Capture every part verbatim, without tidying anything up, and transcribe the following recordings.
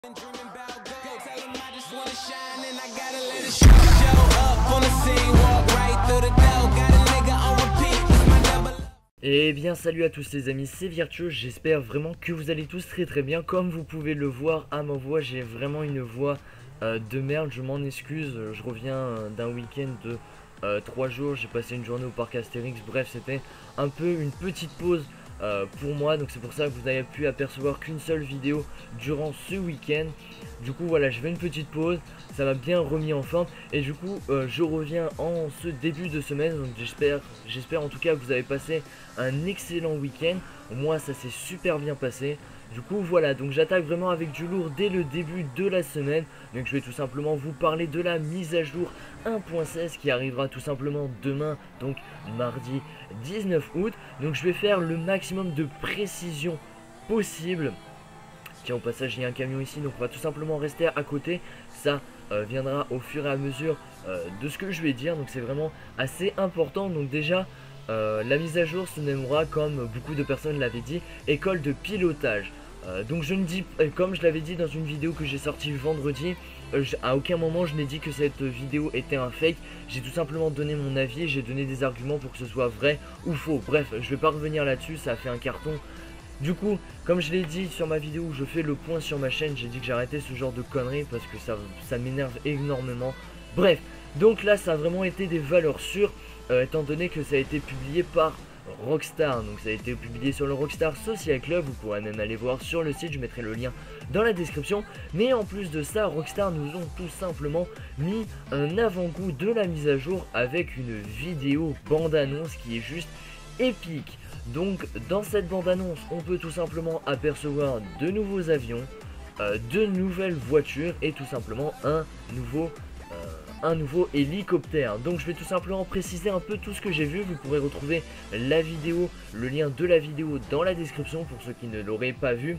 Been dreaming about gold. Go tell 'em I just wanna shine and I gotta let it show. Show up on the scene, walk right through the door. Got a nigga on repeat, it's my double. Et bien salut à tous les amis, c'est Virtueux, j'espère vraiment que vous allez tous très très bien. Comme vous pouvez le voir à ma voix, j'ai vraiment une voix euh, de merde, je m'en excuse. Je reviens euh, d'un week-end de euh, trois jours, j'ai passé une journée au parc Astérix. Bref, c'était un peu une petite pause euh, pour moi, donc c'est pour ça que vous avez pu apercevoir qu'une seule vidéo durant ce week-end. Du coup voilà, je fais une petite pause, ça m'a bien remis en forme et du coup euh, je reviens en ce début de semaine. Donc j'espère j'espère en tout cas que vous avez passé un excellent week-end. Moi ça s'est super bien passé. Du coup voilà, donc j'attaque vraiment avec du lourd dès le début de la semaine. Donc je vais tout simplement vous parler de la mise à jour un point seize qui arrivera tout simplement demain, donc mardi dix-neuf août. Donc je vais faire le maximum de précision possible. Tiens, au passage il y a un camion ici, donc on va tout simplement rester à côté. Ça euh, viendra au fur et à mesure euh, de ce que je vais dire, donc c'est vraiment assez important. Donc déjà euh, la mise à jour se nommera, comme beaucoup de personnes l'avaient dit, école de pilotage. Euh, donc je ne dis, comme je l'avais dit dans une vidéo que j'ai sortie vendredi, euh, je, à aucun moment je n'ai dit que cette vidéo était un fake. J'ai tout simplement donné mon avis, j'ai donné des arguments pour que ce soit vrai ou faux. Bref, je vais pas revenir là-dessus, ça a fait un carton. Du coup, comme je l'ai dit sur ma vidéo où je fais le point sur ma chaîne, j'ai dit que j'arrêtais ce genre de conneries parce que ça, ça m'énerve énormément. Bref, donc là ça a vraiment été des valeurs sûres, euh, étant donné que ça a été publié par Rockstar. Donc ça a été publié sur le Rockstar Social Club, vous pourrez même aller voir sur le site, je mettrai le lien dans la description. Mais en plus de ça, Rockstar nous ont tout simplement mis un avant-goût de la mise à jour avec une vidéo bande-annonce qui est juste épique. Donc dans cette bande-annonce, on peut tout simplement apercevoir de nouveaux avions, euh, de nouvelles voitures et tout simplement un nouveau euh, un nouveau hélicoptère. Donc je vais tout simplement préciser un peu tout ce que j'ai vu. Vous pourrez retrouver la vidéo, le lien de la vidéo dans la description pour ceux qui ne l'auraient pas vu.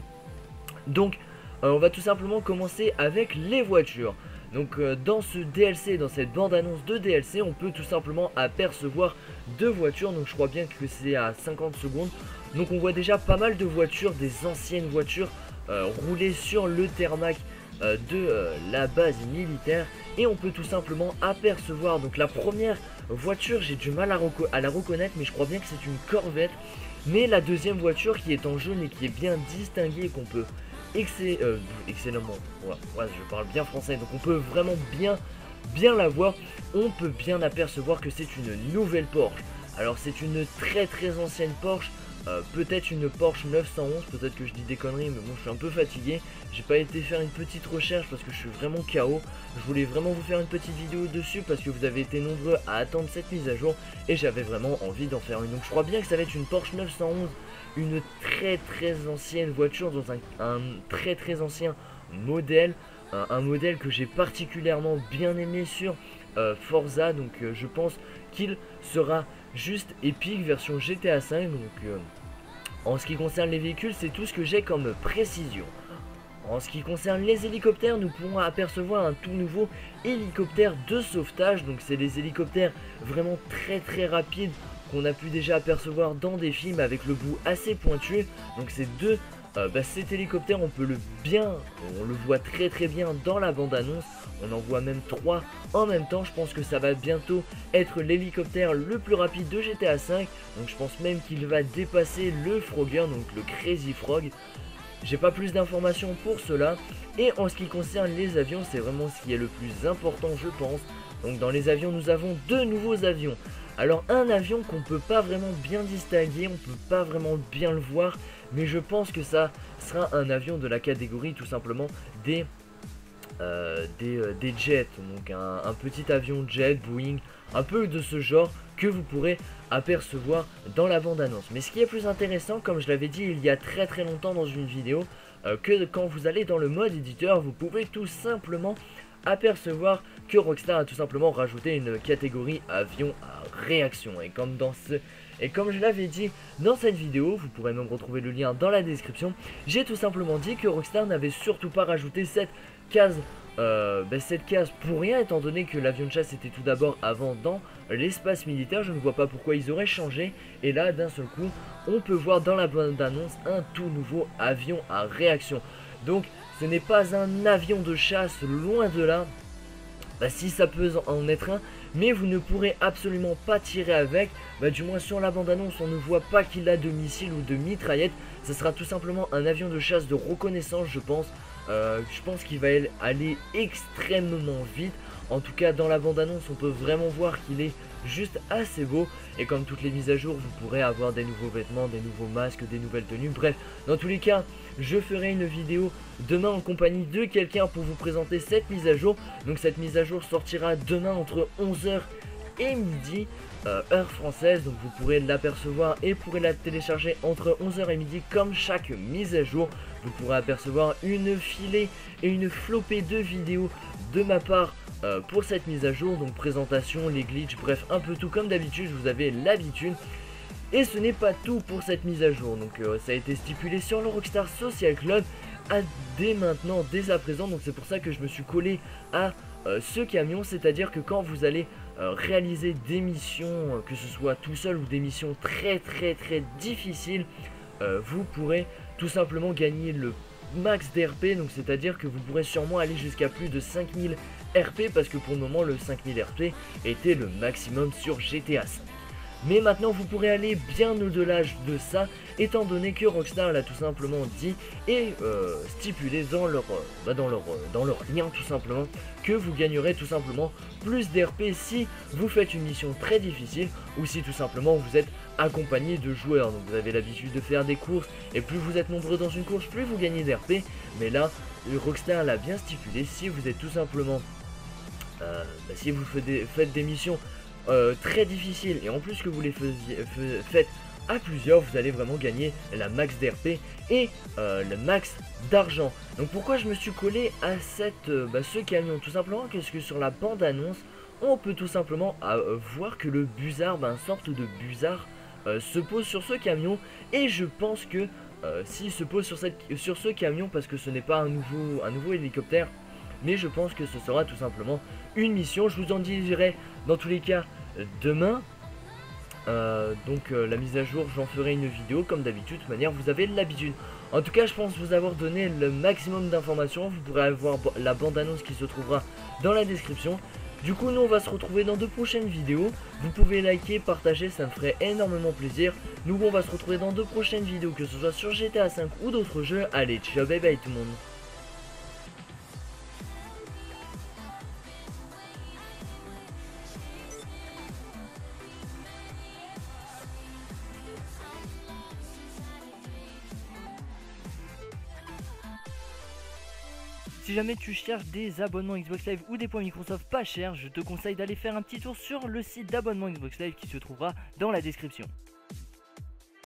Donc euh, on va tout simplement commencer avec les voitures. Donc euh, dans ce D L C, dans cette bande-annonce de D L C, on peut tout simplement apercevoir deux voitures. Donc je crois bien que c'est à cinquante secondes. Donc on voit déjà pas mal de voitures, des anciennes voitures euh, roulées sur le tarmac euh, de euh, la base militaire. Et on peut tout simplement apercevoir donc la première voiture, j'ai du mal à, à la reconnaître, mais je crois bien que c'est une Corvette. Mais la deuxième voiture qui est en jaune et qui est bien distinguée et qu'on peut Excell euh, excellemment, ouais, ouais, je parle bien français, donc on peut vraiment bien bien la voir. On peut bien apercevoir que c'est une nouvelle Porsche. Alors c'est une très très ancienne Porsche, euh, peut-être une Porsche neuf cent onze, peut-être que je dis des conneries, mais bon je suis un peu fatigué. J'ai pas été faire une petite recherche parce que je suis vraiment K O. Je voulais vraiment vous faire une petite vidéo dessus parce que vous avez été nombreux à attendre cette mise à jour et j'avais vraiment envie d'en faire une. Donc je crois bien que ça va être une Porsche neuf cent onze, une très très ancienne voiture dans un, un très très ancien modèle, un, un modèle que j'ai particulièrement bien aimé sur euh, Forza. Donc euh, je pense qu'il sera juste épique version G T A cinq. Donc euh, en ce qui concerne les véhicules, c'est tout ce que j'ai comme précision. En ce qui concerne les hélicoptères, nous pourrons apercevoir un tout nouveau hélicoptère de sauvetage. Donc c'est des hélicoptères vraiment très très rapides qu'on a pu déjà apercevoir dans des films avec le bout assez pointu. Donc ces deux, euh, bah, cet hélicoptère on peut le bien, on le voit très très bien dans la bande annonce. On en voit même trois en même temps. Je pense que ça va bientôt être l'hélicoptère le plus rapide de G T A cinq. Donc je pense même qu'il va dépasser le Frogger, donc le Crazy Frog. J'ai pas plus d'informations pour cela. Et en ce qui concerne les avions, c'est vraiment ce qui est le plus important je pense. Donc dans les avions nous avons deux nouveaux avions. Alors un avion qu'on peut pas vraiment bien distinguer, on peut pas vraiment bien le voir, mais je pense que ça sera un avion de la catégorie tout simplement des euh, des, euh, des jets. Donc un, un petit avion jet, Boeing, un peu de ce genre que vous pourrez apercevoir dans la bande-annonce. Mais ce qui est plus intéressant, comme je l'avais dit il y a très très longtemps dans une vidéo, euh, que quand vous allez dans le mode éditeur, vous pouvez tout simplement apercevoir que Rockstar a tout simplement rajouté une catégorie avion à réaction. Et comme dans ce et comme je l'avais dit dans cette vidéo, vous pourrez même retrouver le lien dans la description, j'ai tout simplement dit que Rockstar n'avait surtout pas rajouté cette case euh, bah cette case pour rien, étant donné que l'avion de chasse était tout d'abord avant dans l'espace militaire. Je ne vois pas pourquoi ils auraient changé. Et là d'un seul coup on peut voir dans la bande annonce un tout nouveau avion à réaction. Donc Ce n'est pas un avion de chasse, loin de là. Bah, si ça peut en être un, mais vous ne pourrez absolument pas tirer avec. Bah, du moins sur la bande-annonce, on ne voit pas qu'il a de missiles ou de mitraillettes. Ce sera tout simplement un avion de chasse de reconnaissance, je pense. Euh, je pense qu'il va aller extrêmement vite. En tout cas, dans la bande-annonce, on peut vraiment voir qu'il est juste assez beau. Et comme toutes les mises à jour, vous pourrez avoir des nouveaux vêtements, des nouveaux masques, des nouvelles tenues. Bref, dans tous les cas, je ferai une vidéo demain en compagnie de quelqu'un pour vous présenter cette mise à jour. Donc cette mise à jour sortira demain entre onze heures et midi, euh, heure française. Donc vous pourrez l'apercevoir et pourrez la télécharger entre onze heures et midi comme chaque mise à jour. Vous pourrez apercevoir une filée et une flopée de vidéos de ma part euh, pour cette mise à jour. Donc présentation, les glitches, bref un peu tout comme d'habitude, vous avez l'habitude. Et ce n'est pas tout pour cette mise à jour, donc euh, ça a été stipulé sur le Rockstar Social Club à, dès maintenant, dès à présent. Donc c'est pour ça que je me suis collé à euh, ce camion, c'est-à-dire que quand vous allez euh, réaliser des missions, euh, que ce soit tout seul ou des missions très très très difficiles, euh, vous pourrez tout simplement gagner le max d'R P. Donc c'est à dire que vous pourrez sûrement aller jusqu'à plus de cinq mille R P, parce que pour le moment le cinq mille R P était le maximum sur G T A cinq. Mais maintenant vous pourrez aller bien au-delà de ça, étant donné que Rockstar l'a tout simplement dit et euh, stipulé dans leur, euh, bah dans, leur, euh, dans leur lien tout simplement, que vous gagnerez tout simplement plus d'R P si vous faites une mission très difficile ou si tout simplement vous êtes accompagné de joueurs. Donc vous avez l'habitude de faire des courses et plus vous êtes nombreux dans une course, plus vous gagnez d'R P. Mais là, Rockstar l'a bien stipulé, si vous êtes tout simplement, euh, bah si vous faites des, faites des missions Euh, très difficile et en plus que vous les faisiez, faites à plusieurs, vous allez vraiment gagner la max d'R P et euh, le max d'argent. Donc pourquoi je me suis collé à cette, euh, bah, ce camion? Tout simplement parce que sur la bande annonce on peut tout simplement euh, voir que le busard, bah, une sorte de busard euh, se pose sur ce camion. Et je pense que euh, s'il se pose sur, cette, sur ce camion, parce que ce n'est pas un nouveau, un nouveau hélicoptère, mais je pense que ce sera tout simplement une mission. Je vous en dirai dans tous les cas demain. Euh, donc euh, la mise à jour, j'en ferai une vidéo comme d'habitude. De toute manière, vous avez l'habitude. En tout cas, je pense vous avoir donné le maximum d'informations. Vous pourrez avoir la bande-annonce qui se trouvera dans la description. Du coup, nous on va se retrouver dans de prochaines vidéos. Vous pouvez liker, partager, ça me ferait énormément plaisir. Nous on va se retrouver dans de prochaines vidéos, que ce soit sur G T A cinq ou d'autres jeux. Allez, ciao, bye bye tout le monde. Si jamais tu cherches des abonnements Xbox Live ou des points Microsoft pas chers, je te conseille d'aller faire un petit tour sur le site d'abonnement Xbox Live qui se trouvera dans la description.